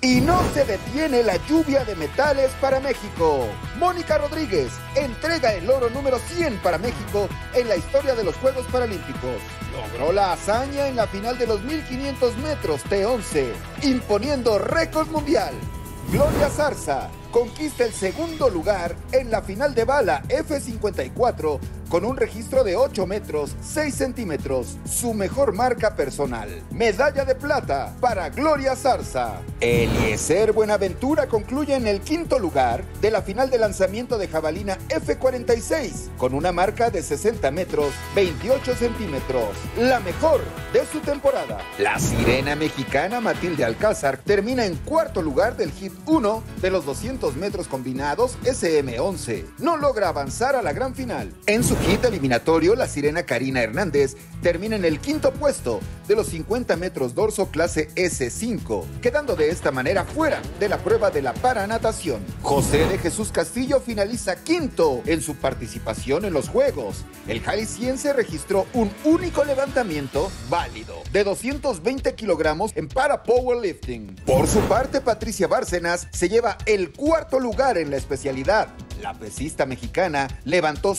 Y no se detiene la lluvia de metales para México. Mónica Rodríguez entrega el oro número 100 para México en la historia de los Juegos Paralímpicos. Logró la hazaña en la final de los 1500 metros T11, imponiendo récord mundial. Gloria Zarza conquista el segundo lugar en la final de bala F54 con un registro de 8 metros 6 centímetros, su mejor marca personal. Medalla de plata para Gloria Zarza. Eliezer Buenaventura concluye en el quinto lugar de la final de lanzamiento de jabalina F46 con una marca de 60 metros 28 centímetros, la mejor de su temporada. La sirena mexicana Matilde Alcázar termina en cuarto lugar del hit 1 de los 200 metros combinados SM11. No logra avanzar a la gran final. En su hit eliminatorio, la sirena Karina Hernández termina en el quinto puesto de los 50 metros dorso clase S5, quedando de esta manera fuera de la prueba de la paranatación. José de Jesús Castillo finaliza quinto en su participación en los Juegos. El jalisciense registró un único levantamiento válido de 220 kilogramos en para powerlifting. Por su parte, Patricia Bárcenas se lleva el cuarto lugar en la especialidad. La pesista mexicana levantó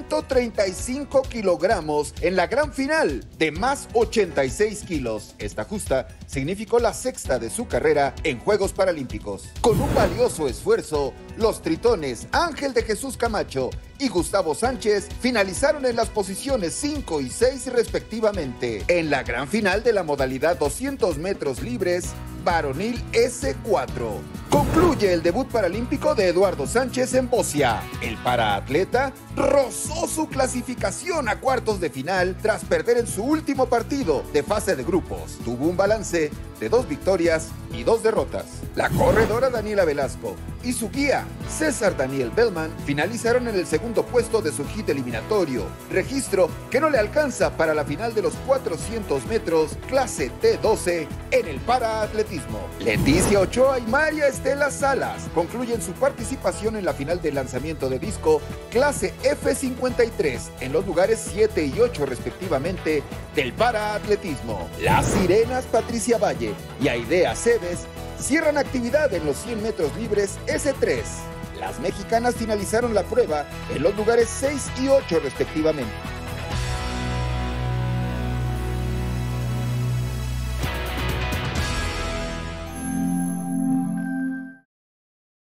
135 kilogramos en la gran final de más 86 kilos. Esta justa significó la sexta de su carrera en Juegos Paralímpicos. Con un valioso esfuerzo, los tritones Ángel de Jesús Camacho y Gustavo Sánchez finalizaron en las posiciones 5 y 6 respectivamente. En la gran final de la modalidad 200 metros libres, varonil S4. Concluye el debut paralímpico de Eduardo Sánchez en Bocia. El paraatleta rozó su clasificación a cuartos de final tras perder en su último partido de fase de grupos. Tuvo un balance de 2 victorias y 2 derrotas. La corredora Daniela Velasco y su guía César Daniel Bellman finalizaron en el segundo puesto de su hit eliminatorio, registro que no le alcanza para la final de los 400 metros clase T12 en el paraatletismo. Leticia Ochoa y María Estela Salas concluyen su participación en la final del lanzamiento de disco clase F53 en los lugares 7 y 8 respectivamente del paraatletismo. Las sirenas Patricia Valle y Aidea Cebes cierran actividad en los 100 metros libres S3. Las mexicanas finalizaron la prueba en los lugares 6 y 8 respectivamente.